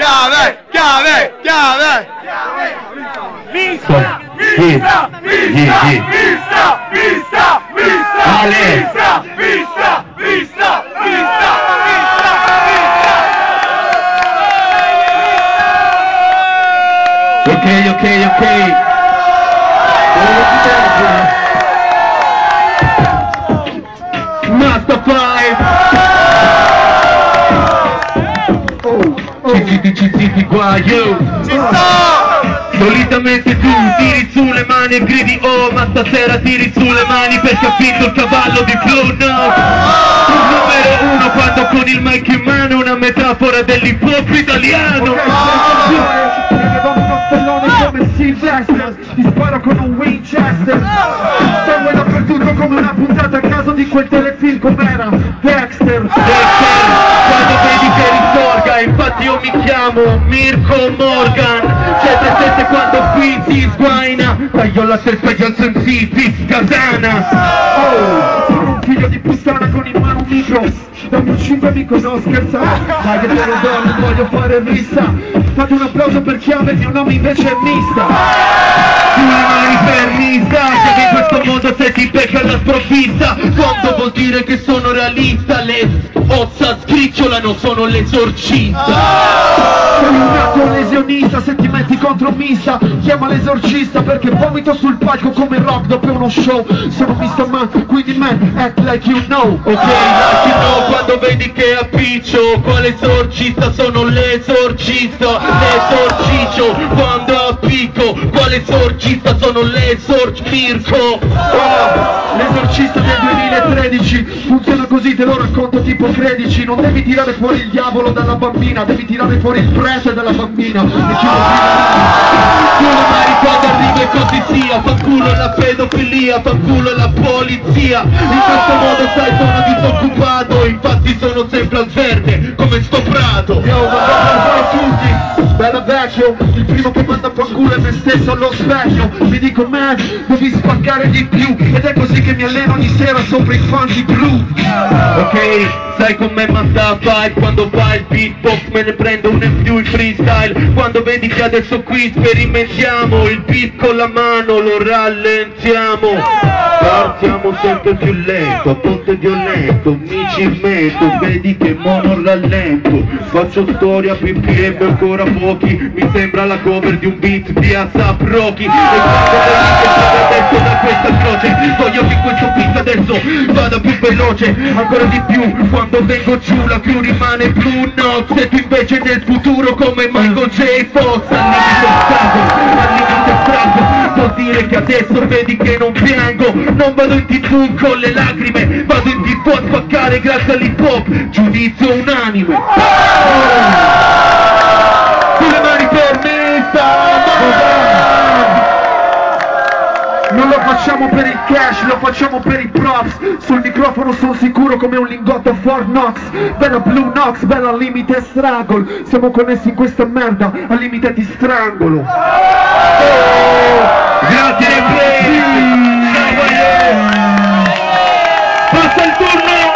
Vista! Ok. Master 5 ci qua, yo. Solitamente tu tiri su le mani e gridi oh, ma stasera tiri su le mani perché ha vinto il cavallo di flow, no. Numero uno quando con il mic in mano, una metafora dell'hip hop italiano. Come Sylvester, ti sparo con un Winchester. Sangue dappertutto come una puntata a caso di quel telefilm com'era Dexter. Quando vedi che risorga, infatti io mi chiamo Mirko Morgan. C'è presente quando qui si sguaina, taglio la testa agli MC, Piscasana. Oh, sono un figlio di puttana con in mano un micro. Da un 5 amico no scherzare. Dai che te lo do, non voglio fare rissa. Fate un applauso per Chiave, il mio nome invece è Mista. Sulle mani per Mista, che in questo mondo se ti becca la sprovvista. Quando vuol dire che sono realista, le ossa scricciolano, sono l'esorcista. Sei un nato lesionista, se ti metti contro Mista, chiama l'esorcista perché vomito sul palco come rock dopo uno show. Sono Mr. Man, quindi man, act like you know. Ok, like you know, quando vedi che appiccio, quale esorcista sono l'esorcista. L'esorciccio, quando appicco, quale esorcista sono l'esorcirco. L'esorcista del 2013 funziona così, te lo racconto tipo credici. Non devi tirare fuori il diavolo dalla bambina, devi tirare fuori il prete dalla bambina. Mari quando arriva e così sia, fanculo la pedofilia, fanculo la polizia. In questo modo sai sono disoccupato, infatti sono sempre al verde come sto prato. Yo, ma tutti, bella vecchio, il primo che manda fanculo è me stesso allo specchio. Mi dico man, devi spaccare di più, ed è così che mi alleno ogni sera sopra i fanti blu. Ok, sai come manda vibe quando fai il beatbox, me ne prendo uno in più in freestyle. Quando vedi che adesso qui sperimentiamo il beat con la mano, lo rallentiamo. Partiamo sempre più lento, a volte violento, mi ci metto, vedi che mo non rallento. Faccio storia, ppm ancora pochi, mi sembra la cover di un beat di ASAP Rocky. E quando vedi che sono adesso da questa croce, voglio che questo beat adesso vada più veloce, ancora di più. Quando vengo giù la crew rimane Blue Nox, e tu invece nel futuro come Michael J. Fox. Al limite strano, vuol dire che adesso vedi che non piango, non vado in TV con le lacrime, vado in TV a spaccare grazie all'hip hop, giudizio unanime. Sulle mani per Non lo facciamo per il cash, lo facciamo per i props. Sul microfono sono sicuro come un lingotto Fort Knox. Bella Blue Knox, bella al limite struggle. Siamo connessi in questa merda, al limite ti strangolo. Grazie Replay! Passa il turno!